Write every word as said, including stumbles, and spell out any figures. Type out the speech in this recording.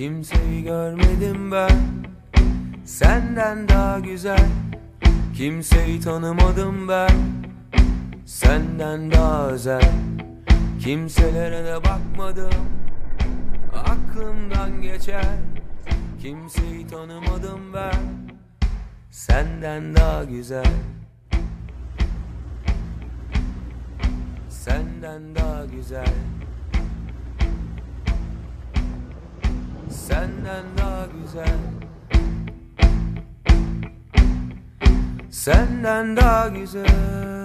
Kimseyi görmedim ben senden daha güzel. Kimseyi tanımadım ben senden daha özel. Kimselere de bakmadım, aklımdan geçer. Kimseyi tanımadım ben senden daha güzel. Senden daha güzel. Senden daha güzel. Senden daha güzel.